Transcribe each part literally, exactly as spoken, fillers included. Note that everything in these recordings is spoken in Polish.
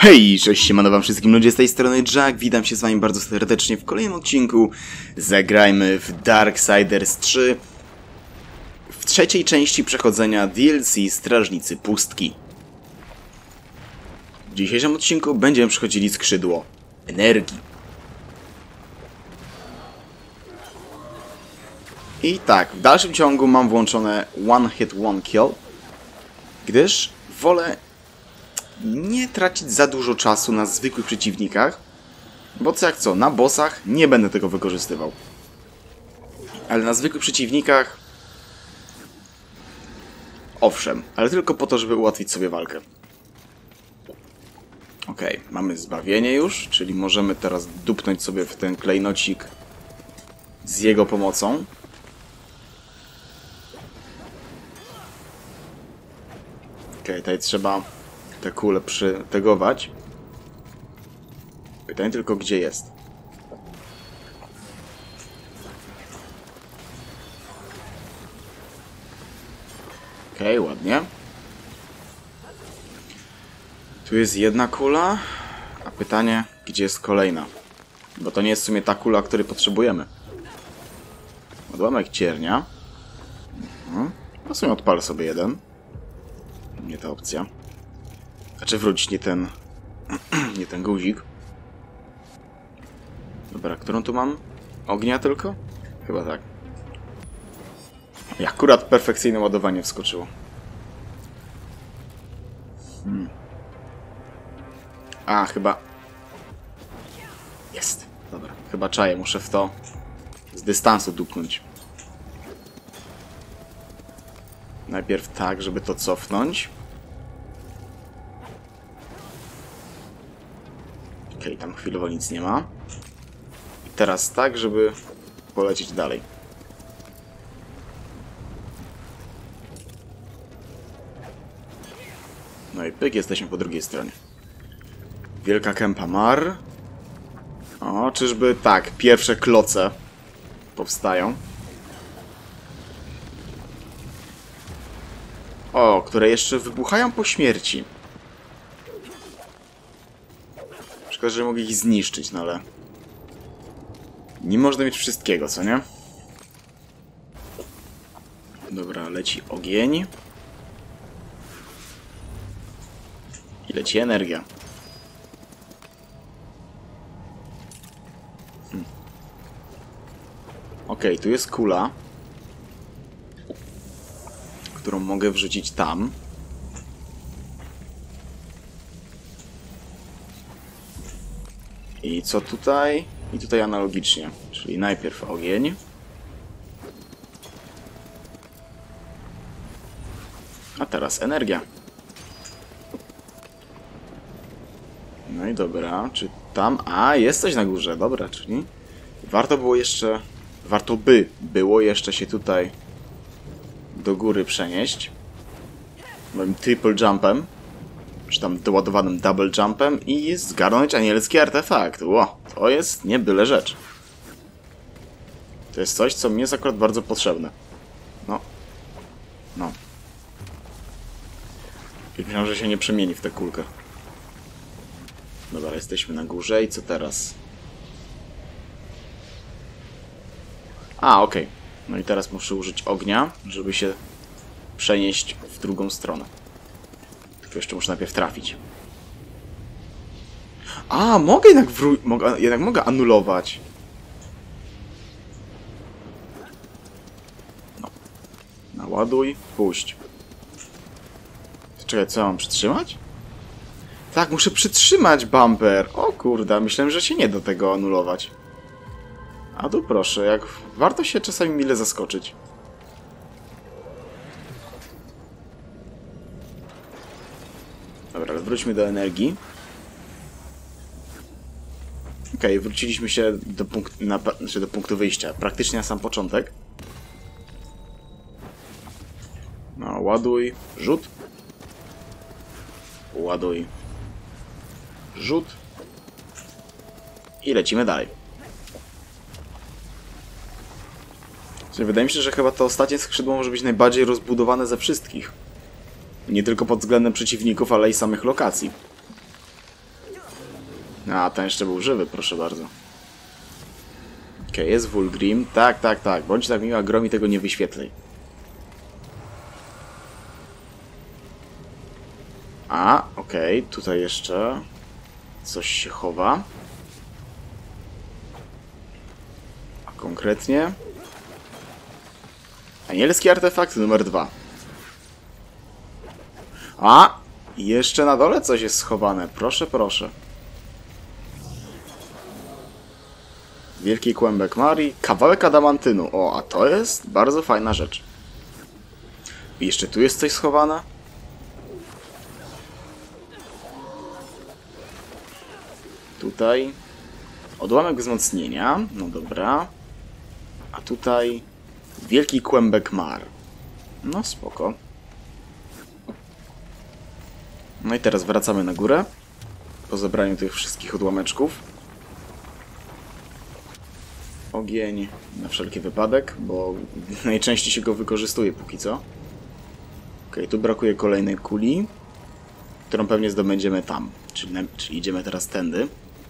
Hej, cześć, siemano wam wszystkim ludzie, z tej strony Jack, witam się z wami bardzo serdecznie w kolejnym odcinku. Zagrajmy w Darksiders trzy w trzeciej części przechodzenia D L C Strażnicy Pustki. W dzisiejszym odcinku będziemy przechodzili skrzydło energii. I tak, w dalszym ciągu mam włączone One Hit One Kill, gdyż wolę nie tracić za dużo czasu na zwykłych przeciwnikach, bo co jak co, na bossach nie będę tego wykorzystywał. Ale na zwykłych przeciwnikach owszem, ale tylko po to, żeby ułatwić sobie walkę. Okej, okay, mamy zbawienie już, czyli możemy teraz dupnąć sobie w ten klejnocik z jego pomocą. Okej, okay, tutaj trzeba te kule przytegować. Pytanie tylko, gdzie jest. Okej, okay, ładnie. Tu jest jedna kula, a pytanie, gdzie jest kolejna? Bo to nie jest w sumie ta kula, której potrzebujemy. Odłamek ciernia. Mhm. No w sumie odpalę sobie jeden. Nie ta opcja. Znaczy wrócić, nie ten... nie ten guzik. Dobra, którą tu mam? Ognia tylko? Chyba tak. I akurat perfekcyjne ładowanie wskoczyło. Hmm. A, chyba... Jest. Dobra, chyba czaję. Muszę w to z dystansu dupnąć. Najpierw tak, żeby to cofnąć. Okej, okay, tam chwilowo nic nie ma. I teraz tak, żeby polecieć dalej. No i pyk, jesteśmy po drugiej stronie. Wielka kępa mar. O, czyżby tak, pierwsze kloce powstają. O, które jeszcze wybuchają po śmierci. Szkoda, że mogę ich zniszczyć, no ale... nie można mieć wszystkiego, co nie? Dobra, leci ogień. I leci energia. Hmm. Okej, okay, tu jest kula, którą mogę wrzucić tam. I co tutaj? I tutaj analogicznie. Czyli najpierw ogień. A teraz energia. No i dobra, czy tam... A, jest coś na górze, dobra, czyli... Warto było jeszcze... Warto by było jeszcze się tutaj do góry przenieść. Moim triple jumpem. Czy tam doładowanym double jumpem i zgarnąć anielski artefakt. Ło, to jest nie byle rzecz. To jest coś, co mi jest akurat bardzo potrzebne. No. No. I myślałem, że się nie przemieni w tę kulkę. Dobra, jesteśmy na górze i co teraz? A, okej. Okay. No i teraz muszę użyć ognia, żeby się przenieść w drugą stronę. Tylko jeszcze muszę najpierw trafić. A, mogę jednak wró... Mogę, jednak mogę anulować. No. Naładuj, puść. Czekaj, co ja mam przytrzymać? Tak, muszę przytrzymać bumper. O kurde, myślałem, że się nie da tego anulować. A tu proszę, jak warto się czasami mile zaskoczyć. Dobra, ale wróćmy do energii. Okej, okay, wróciliśmy się do, punkt, na, znaczy do punktu wyjścia. Praktycznie na sam początek. No, ładuj, rzut. Ładuj, rzut. I lecimy dalej. Wydaje mi się, że chyba to ostatnie skrzydło może być najbardziej rozbudowane ze wszystkich. Nie tylko pod względem przeciwników, ale i samych lokacji. A, ten jeszcze był żywy, proszę bardzo. Okej, okay, jest Vulgrim. Tak, tak, tak. Bądź tak miła, Gro mi tego nie wyświetlej. A, okej, okay, tutaj jeszcze coś się chowa. A konkretnie... Anielski artefakt numer dwa. A! Jeszcze na dole coś jest schowane. Proszę, proszę. Wielki kłębek Marii. Kawałek adamantynu. O, a to jest bardzo fajna rzecz. I jeszcze tu jest coś schowane? Tutaj odłamek wzmocnienia. No dobra. A tutaj wielki kłębek Mar. No spoko. No i teraz wracamy na górę. Po zebraniu tych wszystkich odłameczków. Ogień na wszelki wypadek, bo najczęściej się go wykorzystuje póki co. Ok, tu brakuje kolejnej kuli, którą pewnie zdobędziemy tam. Czyli, czyli idziemy teraz tędy.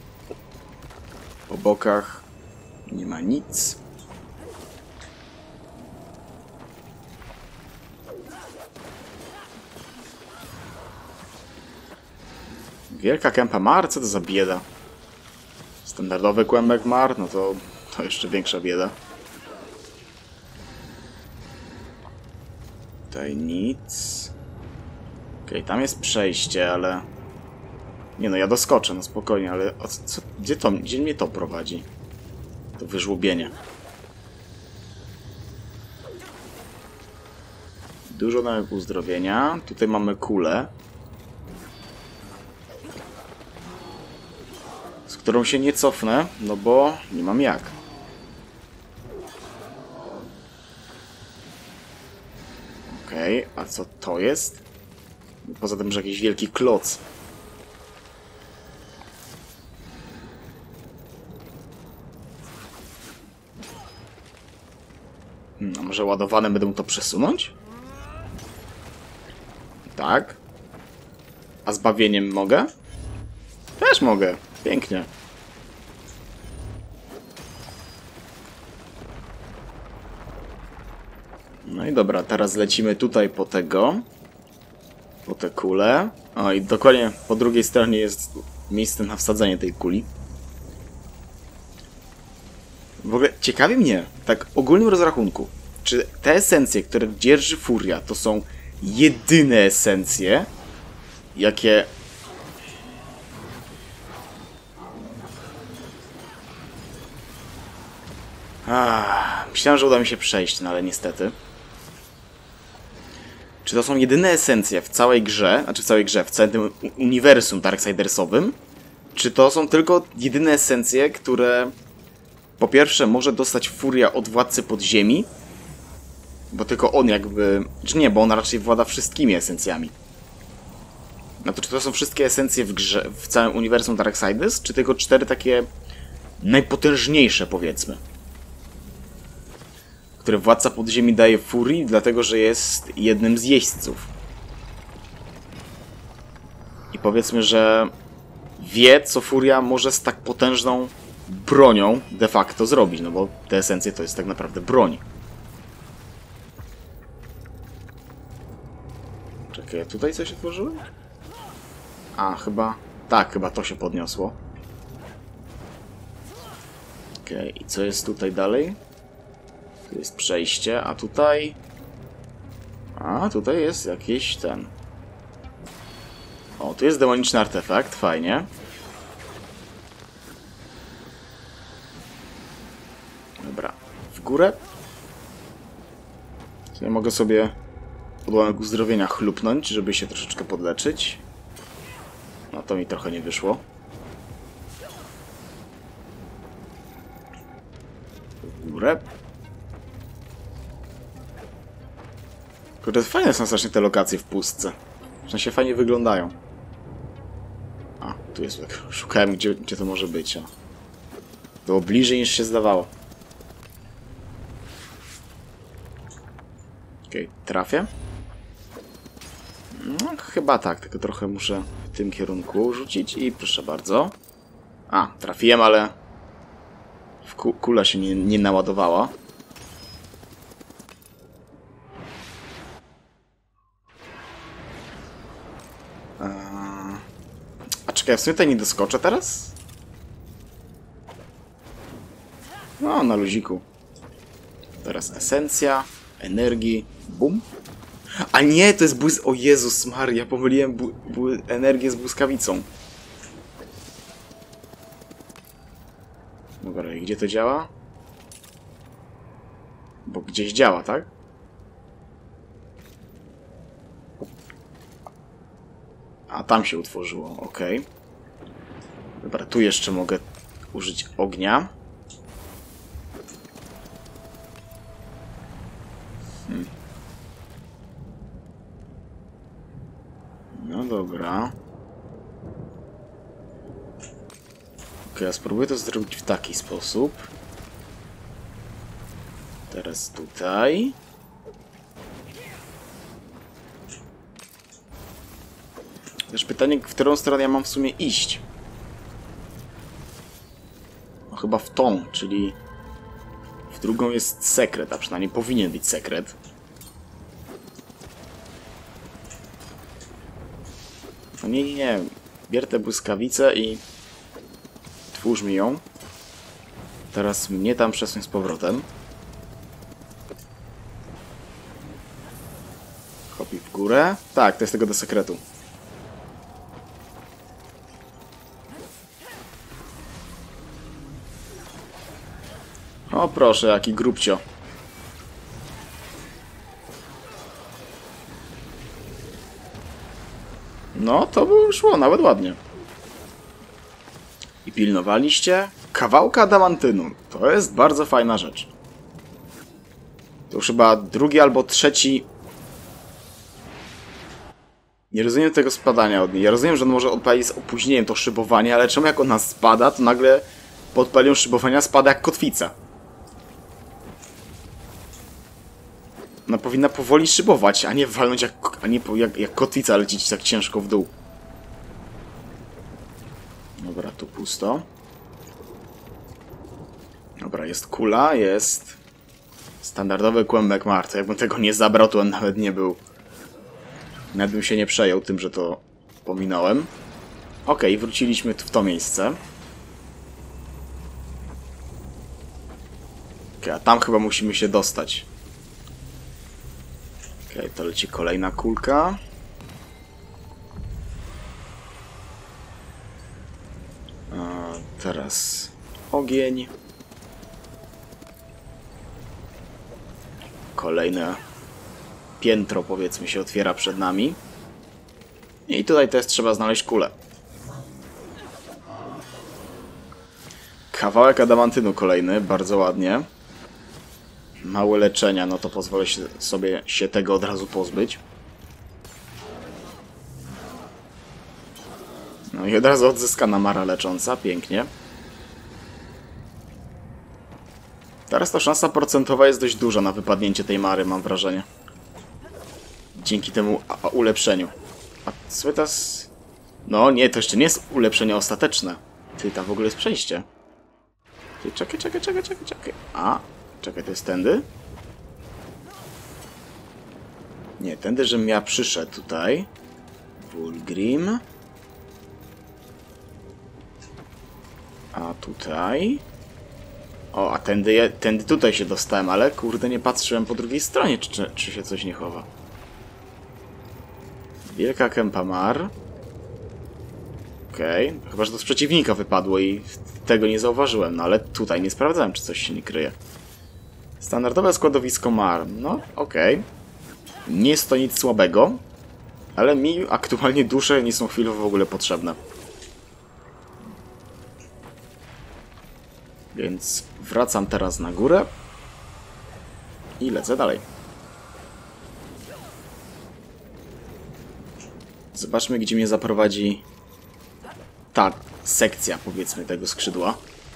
Po bokach nie ma nic. Wielka kępa Mar? Co to za bieda? Standardowy kłębek Mar? No to, to jeszcze większa bieda. Tutaj nic. Okej, okay, tam jest przejście, ale... Nie no, ja doskoczę, no spokojnie, ale... O, co, gdzie, to, gdzie mnie to prowadzi? To wyżłobienie. Dużo nowego uzdrowienia. Tutaj mamy kulę, z którą się nie cofnę, no bo nie mam jak. Okej, okay, a co to jest? Poza tym, że jakiś wielki kloc. Hmm, a może ładowane będą to przesunąć? Tak. A zbawieniem mogę? Też mogę. Pięknie. No i dobra, teraz lecimy tutaj po tego. Po te kule. O, i dokładnie po drugiej stronie jest miejsce na wsadzenie tej kuli. W ogóle ciekawi mnie, tak w ogólnym rozrachunku, czy te esencje, które dzierży Furia, to są jedyne esencje, jakie... Ah, myślałem, że uda mi się przejść, no ale niestety. Czy to są jedyne esencje w całej grze, znaczy w całej grze, w całym uniwersum Darksidersowym? Czy to są tylko jedyne esencje, które po pierwsze może dostać Furia od Władcy Podziemi, bo tylko on jakby... Czy nie, bo on raczej włada wszystkimi esencjami. No to czy to są wszystkie esencje w grze, w całym uniwersum Darksiders, czy tylko cztery takie najpotężniejsze, powiedzmy, które Władca Podziemi daje Furii, dlatego że jest jednym z jeźdźców. I powiedzmy, że wie, co Furia może z tak potężną bronią de facto zrobić, no bo te esencje to jest tak naprawdę broń. Czekaj, tutaj coś otworzyłem? A, chyba... Tak, chyba to się podniosło. Okej, okay, i co jest tutaj dalej? Tu jest przejście, a tutaj... A, tutaj jest jakiś ten... O, tu jest demoniczny artefakt, fajnie. Dobra, w górę. Tutaj mogę sobie odłamek uzdrowienia chlupnąć, żeby się troszeczkę podleczyć. No to mi trochę nie wyszło. W górę. Kurde, fajne są strasznie te lokacje w pustce. W sensie fajnie wyglądają. A, tu jest tak. Szukałem, gdzie, gdzie to może być. A. Było bliżej niż się zdawało. Okej, okay, trafię? No, chyba tak, tylko trochę muszę w tym kierunku rzucić i proszę bardzo. A, trafiłem, ale... W ku kula się nie, nie naładowała. Eee... A czekaj, w sumie tutaj nie doskoczę teraz? No, na luziku. Teraz esencja, energii, bum. A nie, to jest błysk... O Jezus Maria, pomyliłem bu... Bu... energię z błyskawicą. Dobra, i gdzie to działa? Bo gdzieś działa, tak? A, tam się utworzyło, ok. Dobra, tu jeszcze mogę użyć ognia. Hmm. No dobra. Ok, ja spróbuję to zrobić w taki sposób. Teraz tutaj. Też pytanie, w którą stronę ja mam w sumie iść? No chyba w tą, czyli w drugą jest sekret, a przynajmniej powinien być sekret. No nie, nie, nie. Bier tę błyskawicę i twórz mi ją. Teraz mnie tam przesuń z powrotem. Kopi w górę. Tak, to jest tego do sekretu. O proszę, jaki grubcio. No, to by szło nawet ładnie. I pilnowaliście kawałka adamantynu. To jest bardzo fajna rzecz. To już chyba drugi albo trzeci... Nie rozumiem tego spadania od niej. Ja rozumiem, że on może odpalić z opóźnieniem to szybowanie, ale czemu jak ona spada, to nagle po odpaleniu szybowania spada jak kotwica. Ona powinna powoli szybować, a nie walnąć jak, a nie jak, jak kotwica lecieć tak ciężko w dół. Dobra, tu pusto. Dobra, jest kula, jest standardowy kłębek martwy. Jakbym tego nie zabrał, to on nawet nie był... Nawet bym się nie przejął tym, że to pominąłem. Okej, wróciliśmy w to miejsce. Okej, a tam chyba musimy się dostać. Okej, to leci kolejna kulka. A teraz ogień. Kolejne piętro, powiedzmy, się otwiera przed nami. I tutaj też trzeba znaleźć kulę. Kawałek adamantynu kolejny, bardzo ładnie. Małe leczenia, no to pozwolę się, sobie się tego od razu pozbyć. No i od razu odzyskana mara lecząca, pięknie. Teraz ta szansa procentowa jest dość duża na wypadnięcie tej mary, mam wrażenie. Dzięki temu ulepszeniu. A co teraz... No nie, to jeszcze nie jest ulepszenie ostateczne. Ty, tam w ogóle jest przejście. Ty, czekaj, czekaj, czekaj, czekaj, czekaj. A, czekaj, to jest tędy? Nie, tędy, żebym ja przyszedł tutaj. Vulgrim. A tutaj... O, a tędy, tędy tutaj się dostałem, ale kurde, nie patrzyłem po drugiej stronie, czy, czy się coś nie chowa. Wielka kępa mar. Okej, okay. Chyba, że to z przeciwnika wypadło i tego nie zauważyłem, no ale tutaj nie sprawdzałem, czy coś się nie kryje. Standardowe składowisko mar. No, okej. Okay. Nie jest to nic słabego, ale mi aktualnie dusze nie są chwilowo w ogóle potrzebne. Więc wracam teraz na górę i lecę dalej. Zobaczmy, gdzie mnie zaprowadzi ta sekcja, powiedzmy, tego skrzydła.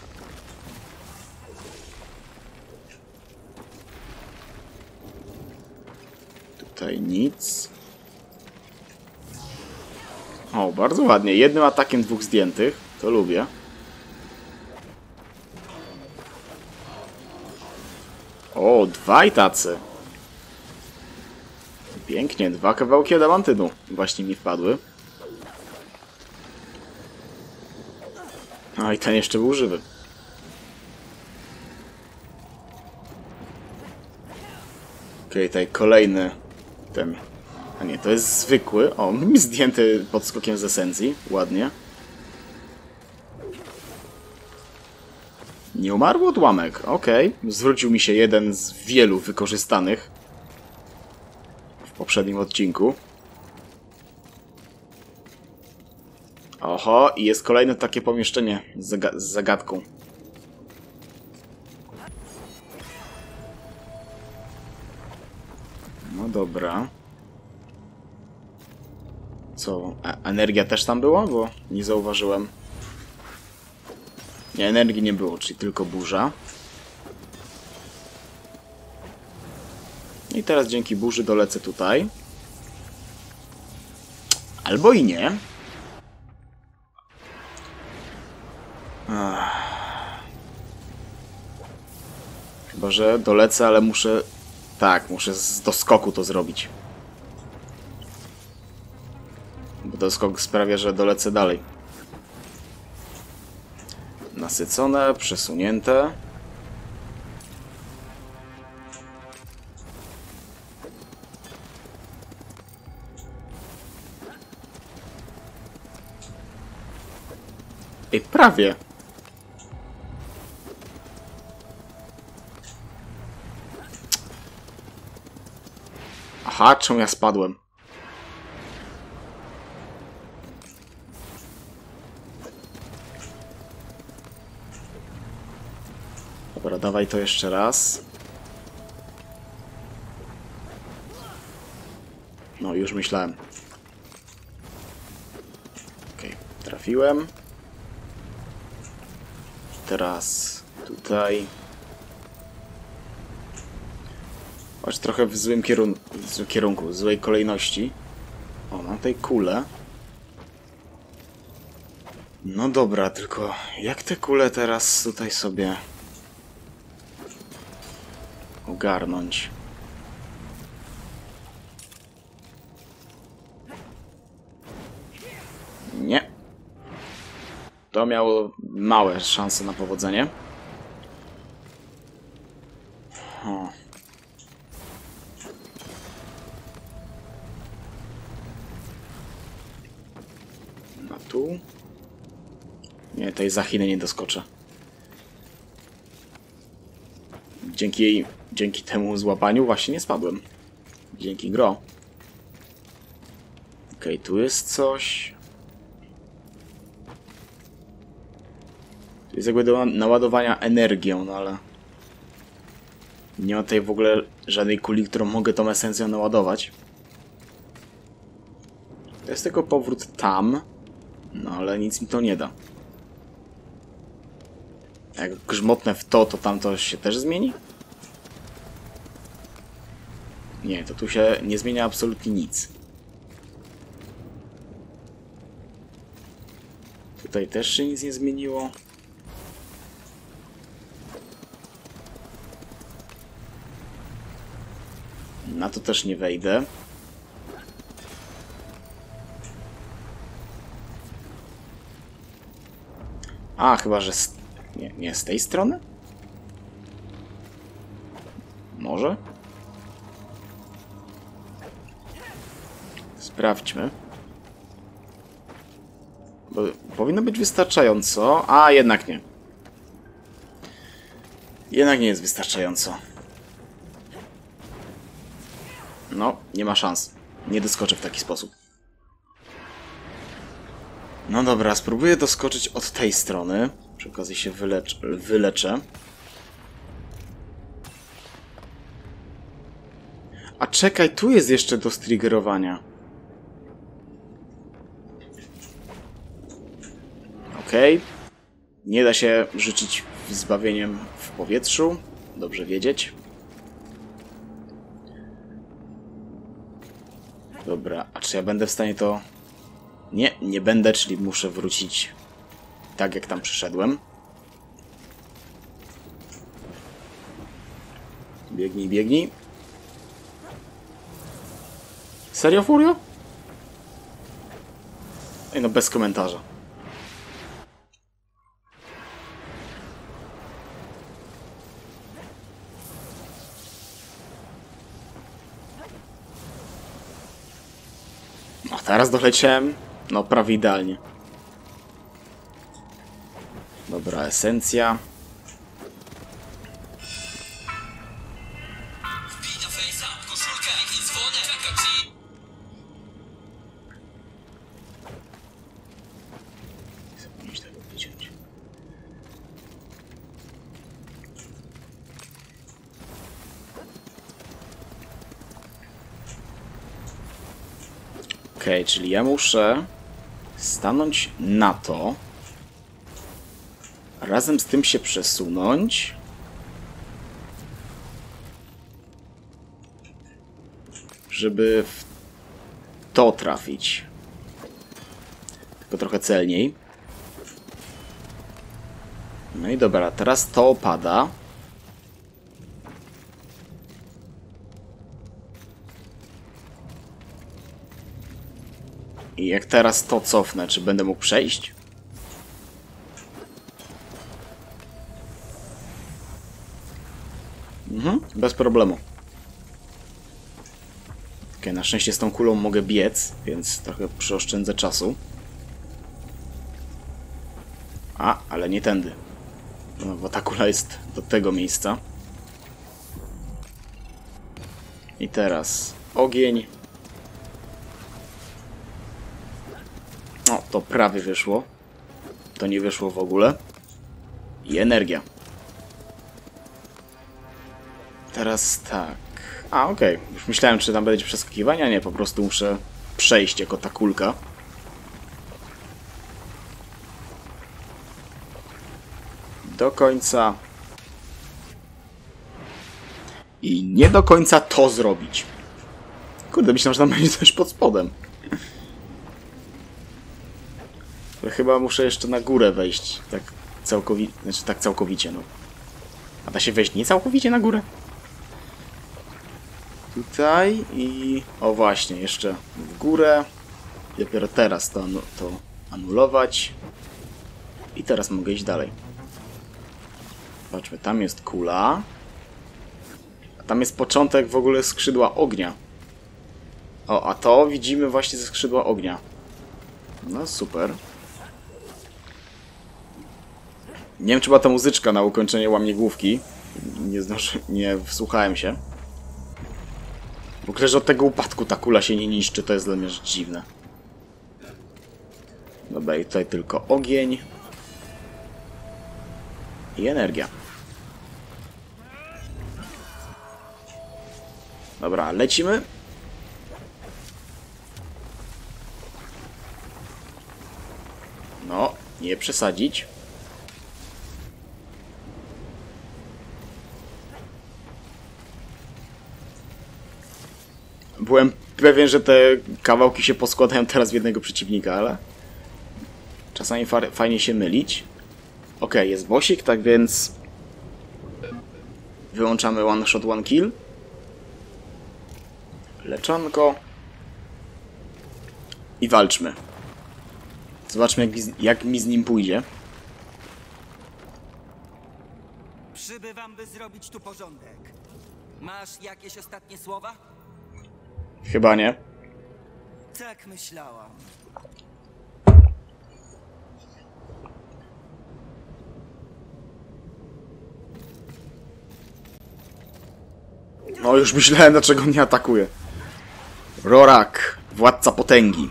Tutaj nic. O, bardzo ładnie. Jednym atakiem dwóch zdjętych. To lubię. O, dwaj tacy. Pięknie, dwa kawałki adamantynu właśnie mi wpadły. No i ten jeszcze był żywy. Okej, okay, tutaj kolejny ten... A nie, to jest zwykły. O, mi zdjęty podskokiem z esencji. Ładnie. Nieumarły odłamek. Okej. Okay. Zwrócił mi się jeden z wielu wykorzystanych w poprzednim odcinku. Oho, i jest kolejne takie pomieszczenie z, zaga z zagadką. No dobra. Co? A energia też tam była? Bo nie zauważyłem. Nie, energii nie było, czyli tylko burza. I teraz dzięki burzy dolecę tutaj. Albo i nie. Ach. Chyba że dolecę, ale muszę... Tak, muszę z doskoku to zrobić. Bo doskok sprawia, że dolecę dalej. Nasycone, przesunięte. Ej, prawie. Aha, czemu ja spadłem? Dobra, dawaj to jeszcze raz. No, już myślałem. Okej, okay, trafiłem. Teraz tutaj. Chodź trochę w złym kierunku, w kierunku, w złej kolejności. O, mam tutaj kulę. No dobra, tylko jak te kule teraz tutaj sobie ogarnąć? Nie. To miało małe szanse na powodzenie. O. A tu? Nie, tej Zachiny nie doskoczę. Dzięki jej, dzięki temu złapaniu właśnie nie spadłem. Dzięki gro. Okej, okay, tu jest coś. Tu jest jakby do naładowania energią, no ale... Nie ma tutaj w ogóle żadnej kuli, którą mogę tą esencją naładować. To jest tylko powrót tam. No ale nic mi to nie da. Jak grzmotnę w to, to tamto się też zmieni? Nie, to tu się nie zmienia absolutnie nic. Tutaj też się nic nie zmieniło. Na to też nie wejdę. A, chyba, że... Z... Nie, nie z tej strony? Może? Sprawdźmy. Bo powinno być wystarczająco. A, jednak nie. Jednak nie jest wystarczająco. No, nie ma szans. Nie doskoczę w taki sposób. No dobra, spróbuję doskoczyć od tej strony. Przy okazji się wylecz wyleczę. A czekaj, tu jest jeszcze do striggerowania. Okej. Okay. Nie da się rzucić zbawieniem w powietrzu. Dobrze wiedzieć. Dobra, a czy ja będę w stanie to... Nie, nie będę, czyli muszę wrócić tak, jak tam przyszedłem. Biegnij, biegnij. Serio, Furio? Ej, no bez komentarza. No, teraz doleciałem. No, prawie idealnie. Dobra, esencja. Okej, okay, czyli ja muszę stanąć na to. Razem z tym się przesunąć. Żeby w to trafić. Tylko trochę celniej. No i dobra, teraz to opada. I jak teraz to cofnę, czy będę mógł przejść? Mhm, bez problemu. Okay, na szczęście z tą kulą mogę biec, więc trochę przeoszczędzę czasu. A, ale nie tędy. No, bo ta kula jest do tego miejsca. I teraz ogień. No, to prawie wyszło. To nie wyszło w ogóle. I energia. Teraz tak. A, okej. Okay. Już myślałem, czy tam będzie przeskakiwanie, a nie. Po prostu muszę przejść jako ta kulka. Do końca. I nie do końca to zrobić. Kurde, myślałem, że tam będzie coś pod spodem. To chyba muszę jeszcze na górę wejść. Tak całkowicie. Znaczy tak całkowicie, no. A da się wejść nie całkowicie na górę? Tutaj i... O właśnie, jeszcze w górę. I dopiero teraz to, anu to anulować. I teraz mogę iść dalej. Patrzmy, tam jest kula. A tam jest początek w ogóle skrzydła ognia. O, a to widzimy właśnie ze skrzydła ognia. No super. Nie wiem, czy była ta muzyczka na ukończenie łamigłówki. Nie zdąży... nie wsłuchałem się. W ogóle, że od tego upadku ta kula się nie niszczy, to jest dla mnie rzecz dziwne. Dobra, i tutaj tylko ogień. I energia. Dobra, lecimy. No, nie przesadzić. Byłem pewien, że te kawałki się poskładają teraz w jednego przeciwnika, ale... Czasami fa fajnie się mylić. Ok, jest bossik, tak więc... Wyłączamy one shot, one kill. Leczonko. I walczmy. Zobaczmy, jak mi, z, jak mi z nim pójdzie. Przybywam, by zrobić tu porządek. Masz jakieś ostatnie słowa? Chyba nie. Tak myślałam. No już myślałem, dlaczego mnie atakuje. Rorak, władca potęgi.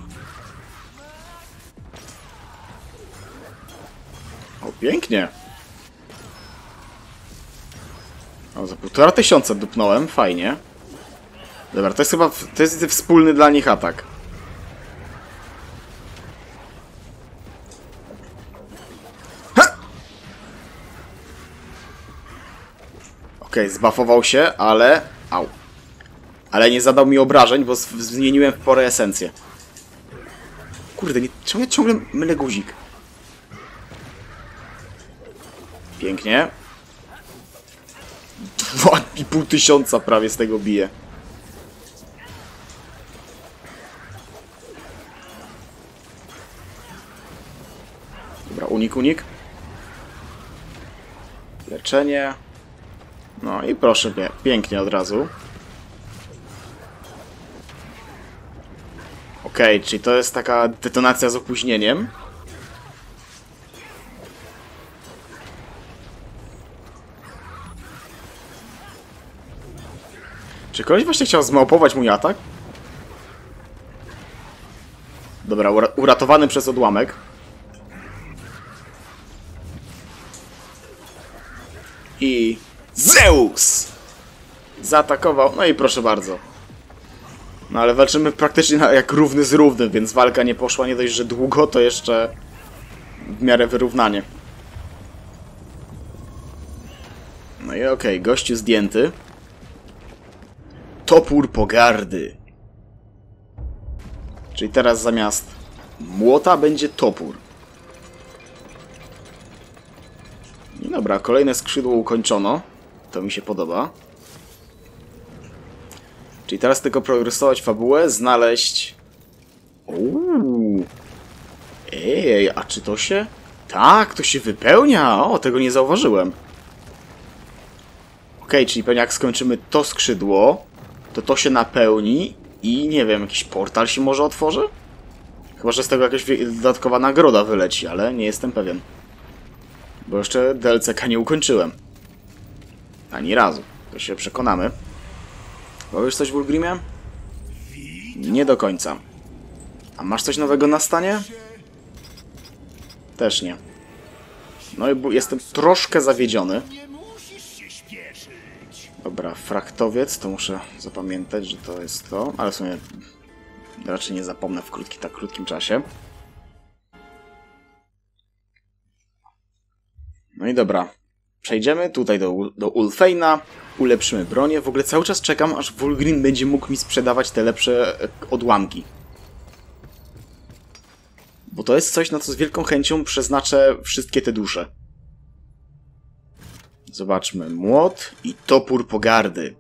O, pięknie. O, za półtora tysiąca dupnąłem, fajnie. Dobra, to jest chyba to jest wspólny dla nich atak. Okej, okay, zbuffował się, ale... Au. Ale nie zadał mi obrażeń, bo zmieniłem w porę esencję. Kurde, nie, czemu ja ciągle mylę guzik? Dwa i pół tysiąca prawie z tego bije. Dobra, unik, unik. Leczenie. No i proszę, pięknie od razu. Okej, okay, czyli to jest taka detonacja z opóźnieniem. Czy ktoś właśnie chciał zmałpować mój atak? Dobra, ura uratowany przez odłamek. I Zeus zaatakował, no i proszę bardzo. No ale walczymy praktycznie jak równy z równym, więc walka nie poszła nie dość, że długo, to jeszcze w miarę wyrównanie. No i okej, okay, gościu zdjęty. Topór pogardy. Czyli teraz zamiast młota będzie topór. I dobra, kolejne skrzydło ukończono. To mi się podoba. Czyli teraz tylko progresować fabułę, znaleźć... Uuu. Ej, a czy to się... Tak, to się wypełnia! O, tego nie zauważyłem. Okej, okay, czyli pewnie jak skończymy to skrzydło, to to się napełni i nie wiem, jakiś portal się może otworzy? Chyba, że z tego jakaś dodatkowa nagroda wyleci, ale nie jestem pewien. Bo jeszcze D L C ka nie ukończyłem. Ani razu. To się przekonamy. Powiesz coś, Wulgrimie? Nie do końca. A masz coś nowego na stanie? Też nie. No i jestem troszkę zawiedziony. Dobra, fraktowiec, to muszę zapamiętać, że to jest to, ale w sumie raczej nie zapomnę w krótki, tak krótkim czasie. No i dobra, przejdziemy tutaj do, do Ulfheina, ulepszymy bronię. W ogóle cały czas czekam, aż Wulgrim będzie mógł mi sprzedawać te lepsze odłamki. Bo to jest coś, na co z wielką chęcią przeznaczę wszystkie te dusze. Zobaczmy, młot i topór pogardy.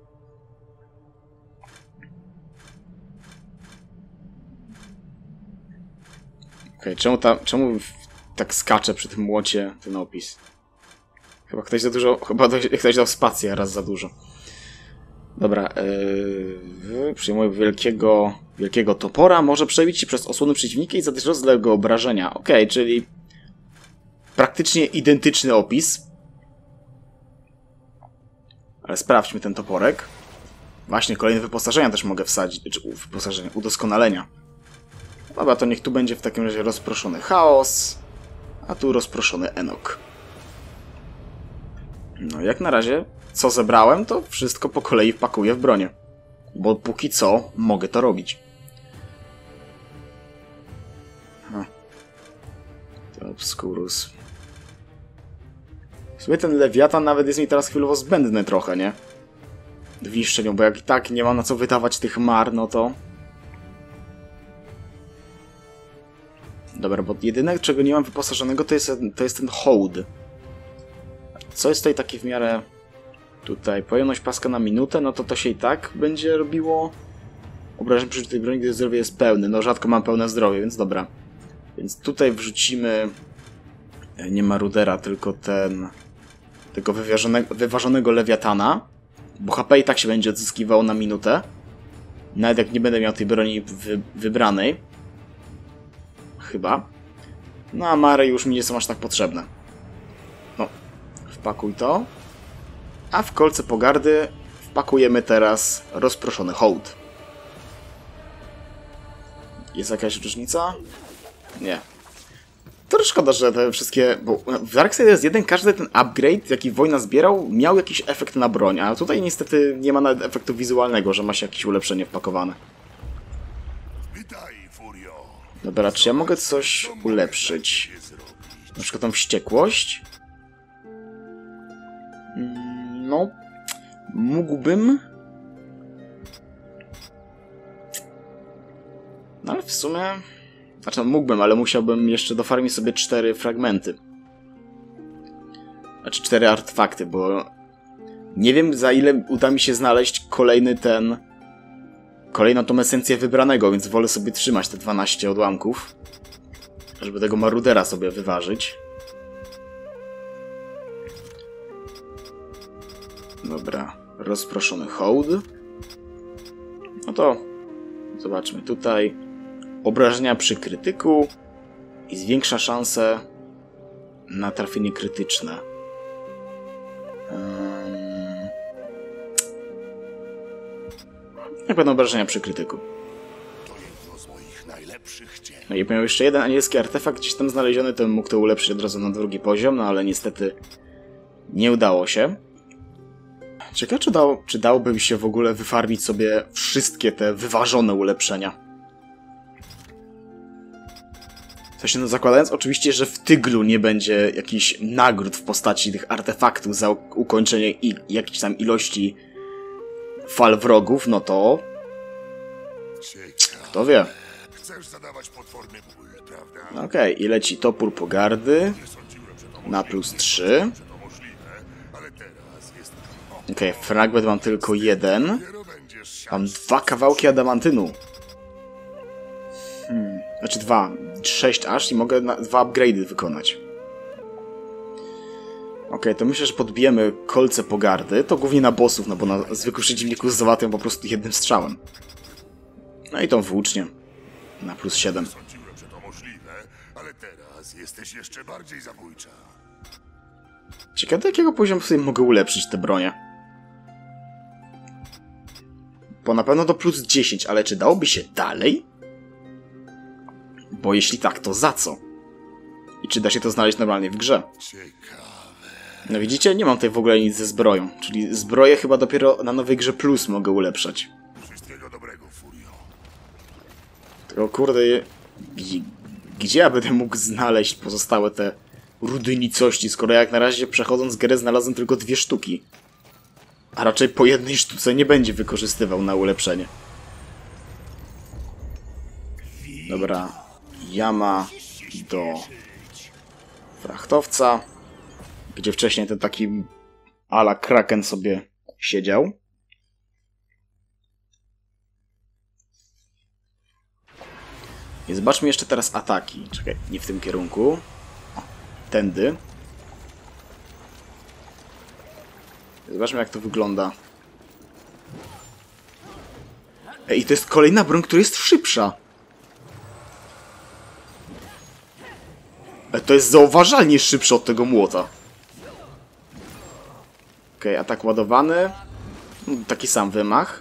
Okej, okay, czemu, ta, czemu tak skacze przy tym młocie ten opis? Chyba ktoś za dużo, chyba ktoś dał spację raz za dużo. Dobra, yy, przyjmuję wielkiego, wielkiego topora, może przebić się przez osłony przeciwnika i zadać rozległego obrażenia. Okej, okay, czyli praktycznie identyczny opis. Ale sprawdźmy ten toporek. Właśnie, kolejne wyposażenia też mogę wsadzić. Czy wyposażenia, udoskonalenia. Dobra, to niech tu będzie w takim razie rozproszony chaos, a tu rozproszony Enok. No jak na razie, co zebrałem, to wszystko po kolei wpakuję w bronię. Bo póki co mogę to robić. Aha. To Obscurus. W sumie ten Lewiatan nawet jest mi teraz chwilowo zbędny trochę, nie? W niszczeniu, bo jak i tak nie mam na co wydawać tych mar, no to... Dobra, bo jedyne, czego nie mam wyposażonego, to jest, to jest ten hołd. Co jest tutaj takie w miarę... Tutaj, pojemność paska na minutę, no to to się i tak będzie robiło... Obrażeń przy tej broni, gdy zdrowie jest pełne. No rzadko mam pełne zdrowie, więc dobra. Więc tutaj wrzucimy... Nie Marudera, tylko ten... Tego wyważonego, wyważonego Lewiatana. Bo H P i tak się będzie odzyskiwało na minutę. Nawet jak nie będę miał tej broni wy, wybranej. Chyba. No a Mary już mi nie są aż tak potrzebne. No, wpakuj to. A w kolce pogardy wpakujemy teraz rozproszony hołd. Jest jakaś różnica? Nie. To szkoda, że te wszystkie... Bo w Darksiders jeden każdy ten upgrade, jaki Wojna zbierał, miał jakiś efekt na broń, a tutaj niestety nie ma nawet efektu wizualnego, że ma się jakieś ulepszenie wpakowane. Dobra, czy ja mogę coś ulepszyć? Na przykład tą wściekłość? No... Mógłbym... No ale w sumie... Znaczy, no, mógłbym, ale musiałbym jeszcze dofarmić sobie cztery fragmenty. Znaczy cztery artefakty, bo... Nie wiem, za ile uda mi się znaleźć kolejny ten... Kolejną tą esencję wybranego, więc wolę sobie trzymać te dwanaście odłamków. Żeby tego marudera sobie wyważyć. Dobra. Rozproszony hołd. No to... Zobaczmy tutaj. Obrażenia przy krytyku. I zwiększa szanse na trafienie krytyczne. Um... Jak będą obrażenia przy krytyku? To jedno z moich najlepszych dzieł. No i miał jeszcze jeden anielski artefakt gdzieś tam znaleziony, to bym mógł to ulepszyć od razu na drugi poziom, no ale niestety nie udało się. Ciekawe, czy, dał, czy dałoby mi się w ogóle wyfarbić sobie wszystkie te wyważone ulepszenia. W sensie, no zakładając oczywiście, że w Tyglu nie będzie jakichś nagród w postaci tych artefaktów za ukończenie i jakiejś tam ilości fal wrogów, no to... Ciekawe. Kto wie. Chcesz zadawać potworny ból, prawda? Okej, okay, i leci topór pogardy Nie sądziłem, że to na plus trzy. że to możliwe, ale teraz jest... Okej, okay, fragment mam tylko jeden. Dopiero będziesz siał. Mam dwa kawałki adamantynu. Hmm. Znaczy dwa. Sześć aż i mogę na, dwa upgrade'y wykonać. Okej, okay, to myślę, że podbijemy kolce pogardy. To głównie na bossów, no bo na zwykłych przeciwników załatwiam po prostu jednym strzałem. No i tą włócznię. Na plus siedem. Sądziłem, że to możliwe, ale teraz jesteś jeszcze bardziej zabójcza. Ciekawe, do jakiego poziomu sobie mogę ulepszyć te bronie. Bo na pewno do plus dziesięć, ale czy dałoby się dalej? Bo jeśli tak, to za co? I czy da się to znaleźć normalnie w grze? Ciekawe. No widzicie, nie mam tutaj w ogóle nic ze zbroją. Czyli zbroję chyba dopiero na nowej grze plus mogę ulepszać. Wszystkiego dobrego, Furio. Tylko kurde, g- gdzie ja będę mógł znaleźć pozostałe te rudy nicości, skoro jak na razie przechodząc grę znalazłem tylko dwie sztuki. A raczej po jednej sztuce nie będzie wykorzystywał na ulepszenie. Dobra, jama do frachtowca, gdzie wcześniej ten taki ala Kraken sobie siedział. I zobaczmy jeszcze teraz ataki. Czekaj, nie w tym kierunku. O, tędy. Zobaczmy, jak to wygląda. Ej, to jest kolejna broń, która jest szybsza. Ej, to jest zauważalnie szybsze od tego młota. Okej, okay, atak ładowany. Taki sam wymach.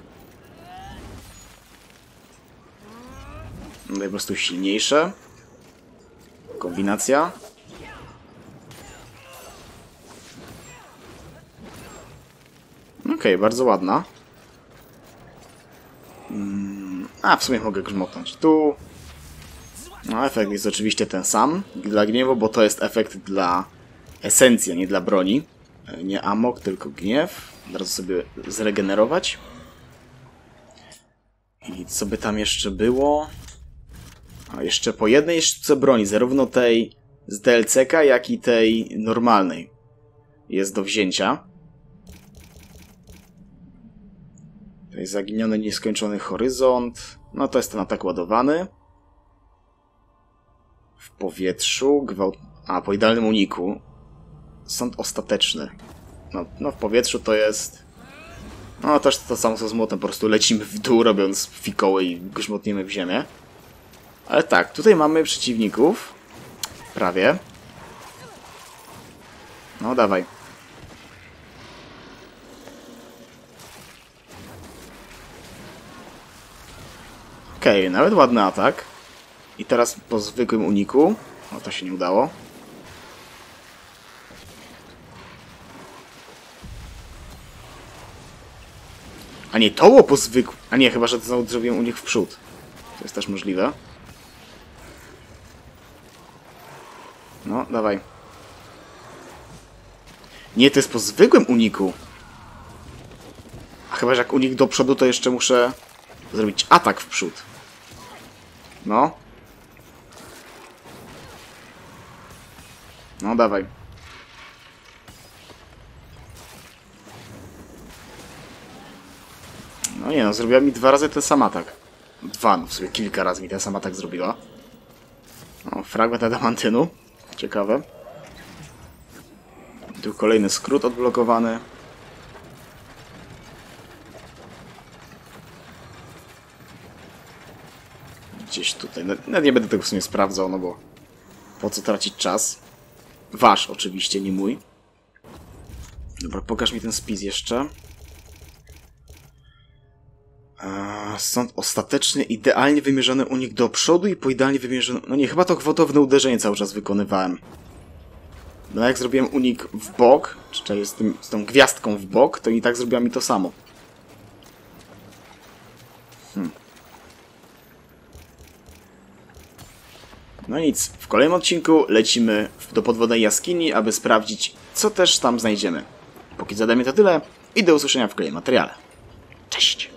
Tutaj po prostu silniejsze. Kombinacja. Okej, okay, bardzo ładna. A, w sumie mogę grzmotnąć tu. No, efekt jest oczywiście ten sam dla gniewu, bo to jest efekt dla esencji, a nie dla broni. Nie amok, tylko gniew. Od razu sobie zregenerować. I co by tam jeszcze było? A jeszcze po jednej sztuce broni, zarówno tej z D L C ka, jak i tej normalnej jest do wzięcia. To jest zaginiony, nieskończony horyzont. No to jest ten atak ładowany. W powietrzu, gwałt... A, po idealnym uniku. Sąd ostateczny. No, no w powietrzu to jest... No też to samo co z młotem, po prostu lecimy w dół, robiąc fikoły i grzmotniemy w ziemię. Ale tak, tutaj mamy przeciwników. Prawie. No, dawaj. Okej, okay, nawet ładny atak. I teraz po zwykłym uniku. O, to się nie udało. A nie, to było po zwykłym... A nie, chyba że to znowu zrobiłem unik w przód. To jest też możliwe. No, dawaj. Nie, to jest po zwykłym uniku. A chyba że jak unik do przodu, to jeszcze muszę zrobić atak w przód. No. No, dawaj. No nie no, zrobiła mi dwa razy ten sam atak. Dwa, no w sumie kilka razy mi ten sam atak zrobiła. O, fragment adamantynu. Ciekawe. Tu kolejny skrót odblokowany. Gdzieś tutaj. Nawet nie będę tego w sumie sprawdzał, no bo po co tracić czas? Wasz oczywiście, nie mój. Dobra, pokaż mi ten spis jeszcze. Eee, sąd ostateczny, idealnie wymierzony unik do przodu i po idealnie wymierzonym... No nie, chyba to gwałtowne uderzenie cały czas wykonywałem. No jak zrobiłem unik w bok, czyli z, tym, z tą gwiazdką w bok, to i tak zrobiła mi to samo. Hmm. No nic, w kolejnym odcinku lecimy do podwodnej jaskini, aby sprawdzić, co też tam znajdziemy. Póki co ode mnie to tyle i do usłyszenia w kolejnym materiale. Cześć!